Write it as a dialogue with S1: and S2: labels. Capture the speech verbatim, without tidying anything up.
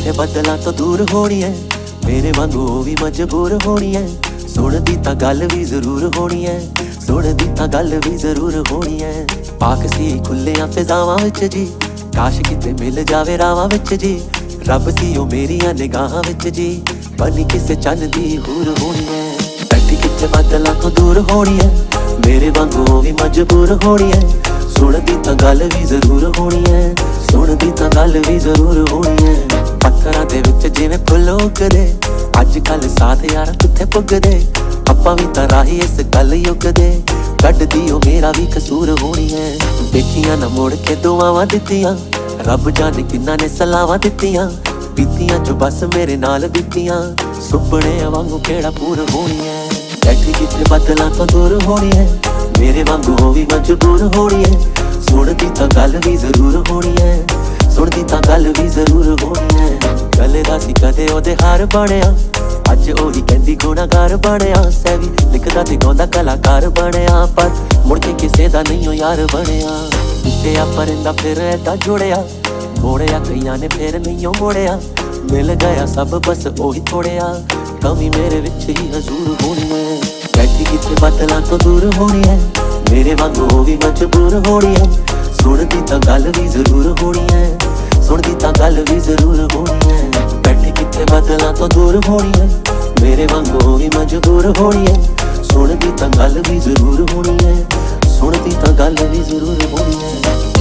S1: किथे बदलां तो दूर होनी है, मेरे वांगू ओ भी मजबूर होनी है। सुनदी तां गल भी जरूर होनी है, सुनदी तां गल भी जरूर होनी है। पाक सी खुलियां फिजावां विच जी, काश किते मिल जावे रावां विच जी। रब सी ओ मेरियां निगाहां विच जी, बनी किसे चन्न दी हूर होनी है। बैठी किथे बदलां तो दूर होनी है, मेरे वांगू ओ भी मजबूर होनी है। सुनदी तां गल भी जरूर होनी है, सुनदी तां गल भी जरूर होनी है। पत्थरां दे विच जिवें फुल उगदे, अज कल साथ यार किथे पुगदे। आपां भी तां राही इस गल युगदे, कड्डदी ओ मेरा भी कसूर होनी है। देखियां ना मुड़ के दुआवां दित्तियां, रब जाने किन्ना ने सलावां दित्तियां। बीतियां जो बस मेरे नाल बीतियां, सुपने वांगू केड़ा पूर होनी है। बैठी किथे बदलां तो दूर होनी है, मेरे वांगू ओ भी मजबूर होनी है। सुनदी तां गल भी जरूर होनी है, सुनदी तां गल भी जरूर होनी है। गले दा सी कदे ओदे हार बणिया, अज ओही कहंदी गुनाहगार बणिया। सैवी लिखदा ते गाउंदा कलाकार बणिया, पर मुड़ के किसे दा नहीं ओ यार बणिया। टुटिया परिंदा फिर ऐदा जुड़िया, मोड़िया कईयां ने फिर नहीं ओ मोड़िया। मिल गया सब बस ओही थोड़िया, कमी मेरे विच ही हजूर होनी है। बैठी किथे बदलां तो दूर होनी है, मेरे वांगू ओ भी मजबूर होनी है। सुनदी तां गल भी जरूर होनी है, सुनदी तां गल भी जरूर होनी है। बैठी किथे बदलां तो दूर होनी है, मेरे वांगू ओ भी मजबूर होनी है। सुनदी तां गल भी जरूर होनी है, सुनदी तां गल भी जरूर होनी है।